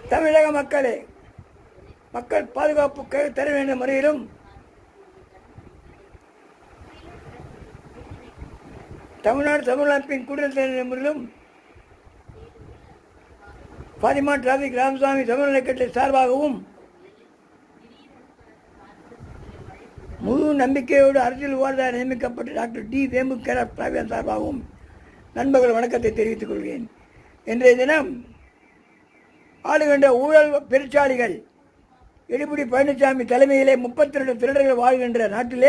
தமிழக மக்களே, மக்கள் பாதுகாப்பு தர வேண்டிய முறையிலும் தமிழ்நாடு தமிழமைப்பின் குடியரசுத் தலைவர் முறையிலும் பாதிமா டிராபிக் ராமசாமி தமிழ்நலக்கட்டளை சார்பாகவும் முழு நம்பிக்கையோடு அரசியல் விவாதம் நியமிக்கப்பட்ட டாக்டர் டி வேம்பு கேரப் சார்பாகவும் நண்பர்கள் வணக்கத்தை தெரிவித்துக் கொள்கிறேன். இன்றைய தினம் ஆளுகின்ற ஊழல் பெருச்சாளிகள் எடப்பாடி பழனிசாமி தலைமையிலே 32 திருடர்கள் வாழ்கின்ற நாட்டிலே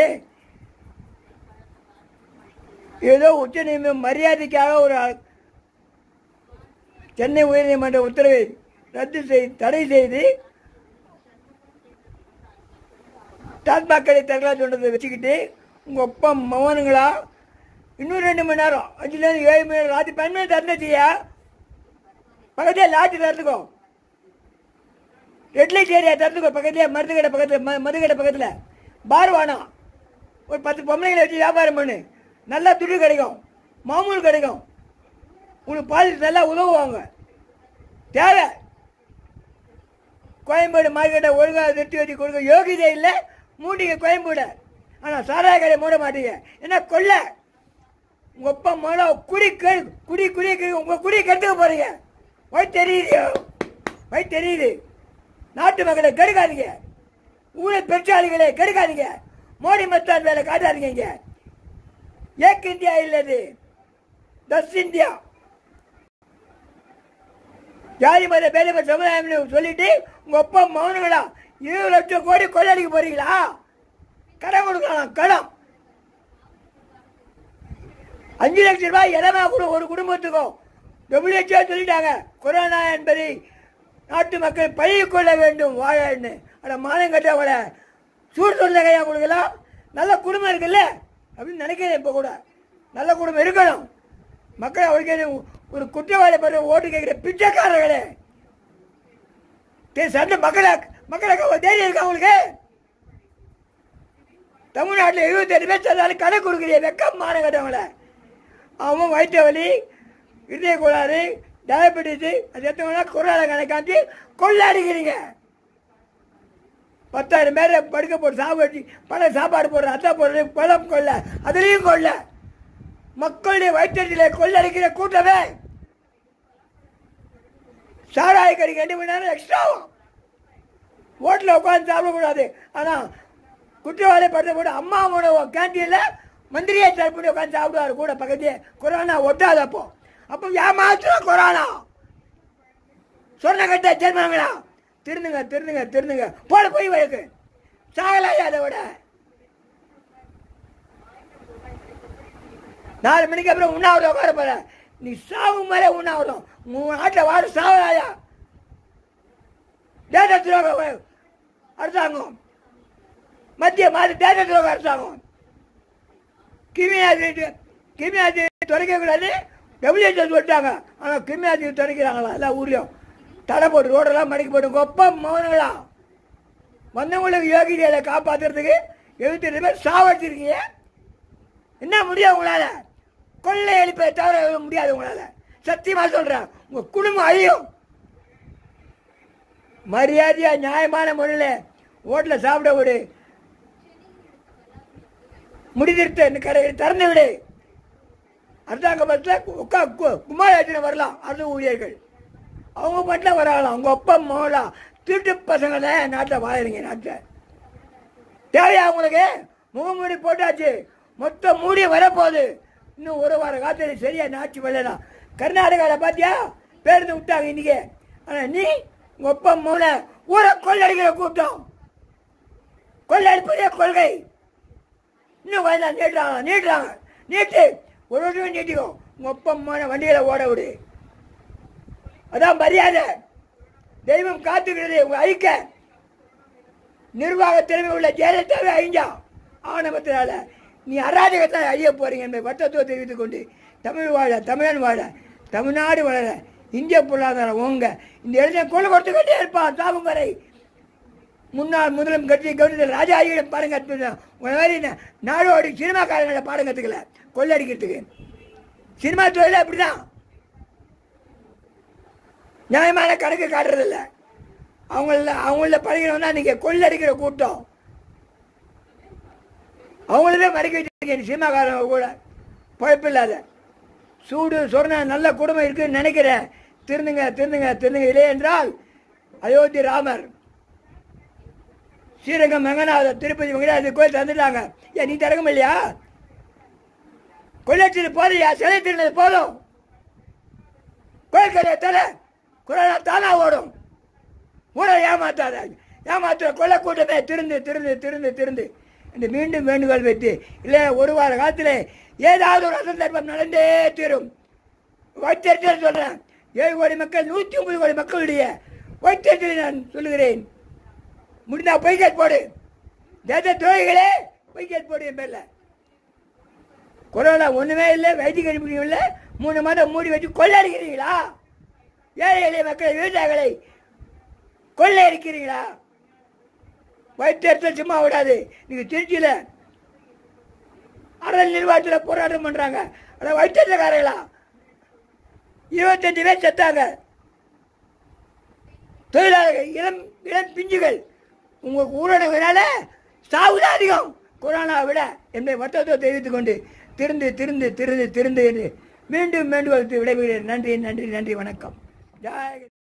ஏதோ உச்ச நீதிமன்றம் மரியாதைக்காக ஒரு சென்னை உயர்நீதிமன்ற உத்தரவை தடை செய்து டாஸ்மாக் கடை தகவலா சொன்னதை வச்சுக்கிட்டு உங்க ஒப்பம் மௌனங்களா இன்னும் 2 மணி நேரம் 5லேருந்து 7 மணி நேரம் ராத்திரி 12 மணி திறந்துச்சியா பக்கத்தில் லாட்சி திறந்துக்கோ, ரெட் லைட் ஏரியா திறந்துக்கோ, பக்கத்துலேயே மருந்து கடை பக்கத்தில் பார் வானம் ஒரு 10 பொம்பளைங்களை வச்சு வியாபாரம் பண்ணு, நல்லா துணி கிடைக்கும், மாமூல் கிடைக்கும், உங்களுக்கு பாலிசி நல்லா உதவுவாங்க. தேவை கோயம்பேடு மார்க்கெட்டை ஒழுங்காக நிறுத்தி வச்சு கொடுக்க யோகியதை இல்லை, மூட்டிங்க கோயம்பேடு. ஆனால் சாராய கடை மூட மாட்டீங்க, என்ன கொள்ள உங்கள் அப்பா மேலே குடி உங்கள் குடி கெடுத்துக்க போகிறீங்க. வயிற்று தெரியுது. நாட்டு மக்களை கெடுக்காதீங்க, ஊழல் பெருச்சாளிகளை கெடுக்காதீங்க, மோடி மத்தான் வேலை காட்டாதீங்க. ஏக் இந்தியா இல்லது, 10 இந்தியா. ஜாதி மத பேதம சமுதாயம் சொல்லிட்டு உங்க அப்பா மௌனங்களா 20 லட்சம் கோடி கொள்ளடிக்க போறீங்களா? கடன் கொடுக்கலாம், கடன் 5 லட்சம் ரூபாய் இடமா கூட ஒரு குடும்பத்துக்கும் WHO சொல்லிட்டாங்க. கொரோனா என்பதை நாட்டு மக்கள் பழகிக் கொள்ள வேண்டும் வாழன்னு. அட மானம் கட்டவங்கள சூடு சொல்லுங்க, உங்களுக்கெல்லாம் நல்ல குடும்பம் இருக்குல்ல அப்படின்னு நினைக்கிறேன். இப்போ கூட நல்ல குடும்பம் இருக்கணும். மக்கள் அவருக்கு ஒரு குற்றவாளி பண்ண ஓட்டு கேட்கிற பிச்சைக்காரர்களே சண்டை மக்களுக்கு தைரியம் இருக்கா உங்களுக்கு? தமிழ்நாட்டில் 78 பேர் சொன்னாலும் கணக்கு கொடுக்குறீங்க, வெக்கம் மானம் கட்டவங்கள. அவன் வயிற்று வலி, இதய கோளாறு, டயபெட்டிஸ், அது எத்தவங்கன்னா கொரோனா கணக்காந்து கொள்ளாடிக்கிறீங்க. 10,000 பேரை படுக்க போட்டு சாப்பாடு பல சாப்பாடு போடுற அத்தா போடுறது பழம் கொள்ள, அதுலேயும் கொள்ள. மக்களுடைய வயிற்றிலே கொள்ளடிக்கிற கூட்டமே. சாராய கறிக்கு 2 மணி நேரம் எக்ஸ்ட்ராவும். ஹோட்டலில் உட்காந்து சாப்பிடக்கூடாது. ஆனால் குற்றவாளி படுத்த போட்டு அம்மா உணவு கேண்டீனில் மந்திரியை தயார் பண்ணி உட்காந்து சாப்பிடுவார் கூட பக்கத்தையே. கொரோனா ஒட்டாது. அப்போ ஏமாத்துறோம் கொரோனா. சொன்ன கட்ட ஜென்மங்களா திருந்துங்க போல போய் வழக்கு சாகலாயா? அதை விட 4 மணிக்கு அப்புறம் உண்ணாவிரதம் உட்கார போற. நீ சாகும் மேலே உண்ணாவிரதம். உன் நாட்டில் வாடு சாகலாயா? டேட்டா துரோக அரசாங்கம், மத்திய டேட்டா துரோக அரசாங்கம். கிமியாதி துறைக்கக்கூடாது WHO சொல்லிட்டாங்க. ஆனால் கிமியாதி துறைக்கிறாங்களா? எல்லா ஊர்லேயும் தடை போட்டு ரோடெல்லாம் மடிக்க போட்டு கொப்பம் மௌனங்களா வந்தவங்களுக்கு யோகிதையை காப்பாற்றுறதுக்கு 72 பேர் சாவடிச்சிருக்கீங்க. என்ன முடியாது உங்களால? கொள்ளை அளிப்பதை தவிர முடியாது உங்களால. சத்தியமா சொல்றேன், உங்க குடும்பம் அழியும். மரியாதையா நியாயமான முறையில் ஹோட்டலில் சாப்பிட விடு, முடிதிருத்த கடையை திறந்து விடு. அரசாங்க பஸ்ஸில் குமாரேசனை வரலாம், அரசு ஊழியர்கள் அவங்க மட்டும் வரலாம். அவங்க ஒப்பம் மோலாம் திருட்டு பசங்களை நாட்டில் வாழறீங்க. நாட்டில் தேவையா உங்களுக்கு? முகமூடி போட்டாச்சு, மொத்தம் மூடி வரப்போகுது. இன்னும் ஒரு வார காலத்தில் சரியா நாச்சு வரலாம். கர்நாடகாவில் பார்த்தியா பேருந்து விட்டாங்க இன்னைக்கு. ஆனால் நீ உங்கள் ஒப்பம் மூல ஊரை கொள்ளடிக்கிற கூட்டம், கொள்ளடிப்பதே கொள்கை. இன்னும் கொஞ்சம் நீட்டு ஒரு வருஷம் நீட்டிக்கோ. உங்கள் ஒப்பம் வண்டிகளை ஓட விடு. அதான் மரியாதை. தெய்வம் காத்துக்கிறது. உங்க ஐக்க நிர்வாக திறமை உள்ள ஜெயலலிதாவே அழிஞ்சா ஆணவத்தினால. நீ அராஜகத்தை அழிய போறீங்க என்பதை வட்டத்துவ தெரிவித்துக் கொண்டு தமிழ் வாழ, தமிழன் வாழ, தமிழ்நாடு வளர, இந்திய பொருளாதாரம் ஓங்க. இந்த இடத்துல கொலை கொடுத்துக்கிட்டே இருப்பான் சாகும் வரை. முன்னாள் முதலும் கட்சி கவர்னர் ராஜாஜியிடம் பாடம் கற்றுக்க. உங்களை மாதிரி நாடோடி சினிமாக்காரங்களை பாடம் கற்றுக்கல கொள்ளடிக்கிறதுக்கு. சினிமா தொழில் அப்படிதான், நியாயமான கணக்கு காட்டுறதில்ல. அவங்கள பழகிறவங்க நீங்கள் கொள்ளடிக்கிற கூட்டம். அவங்களவே மறைக்க வச்சிருக்கேன். சினிமாக்காரங்க கூட பழப்பு இல்லாத சூடு சொன்ன நல்ல குடும்பம் இருக்குன்னு நினைக்கிறேன். திருந்துங்க திருந்துங்க திருந்துங்க. இல்லை என்றால் அயோத்தி ராமர், ஸ்ரீரங்கம் மங்கநாதர், திருப்பதி வெங்கடாஜி கோயில் தந்துட்டாங்க. ஏன் நீ திறக்க இல்லையா? கொள்ளடிச்சது போதையா? சிலை திருந்தது போதும். கோயில் கரையை தர குரலா தானா ஓடும். ஊரை ஏமாத்தாத. ஏமாத்துற கொள்ள கூட்டமே திருந்து திருந்து திருந்து திருந்து என்று மீண்டும் வேண்டுகோள் வைத்து, இல்லை ஒரு வார காலத்தில் ஏதாவது ஒரு அசந்தர்ப்பம் நடந்தே தீரும். வைத்தியத்தில் சொல்கிறேன். 7 கோடி மக்கள் 109 கோடி மக்களுடைய வைத்தியத்தில் நான் சொல்லுகிறேன். முடிந்தா பொய்கேட் போடு. தேச துறைகளே பொய்கேட் போடு. என் பேரில் கொரோனா ஒன்றுமே இல்லை, வைத்திய கழிப்பியும் இல்லை. 3 மாதம் மூடி வச்சு கொள்ளடிக்கிறீங்களா? ஏழை எளிய மக்களை, விவசாயிகளை கொள்ளையடிக்கிறீங்களா? வைத்தியத்தில் சும்மா விடாது. நீங்கள் திருச்சியில் அரசு நிர்வாகத்தில் போராட்டம் பண்ணுறாங்க. ஆனால் வைத்தியக்காரங்களா 25 பேர் செத்தாங்க. தொழிலாளர்கள், இளம் இளம் பிஞ்சுகள். உங்கள் ஊரடங்குனால சாவுதான் அதிகம் கொரோனாவை விட என்பதை மருத்துவத்தை தெரிவித்துக் கொண்டு திருந்து திருந்து திருந்து திருந்து என்று மீண்டும் வேண்டுகோள் விடைபெறுகிறேன். நன்றி நன்றி நன்றி. வணக்கம். ஜாய்.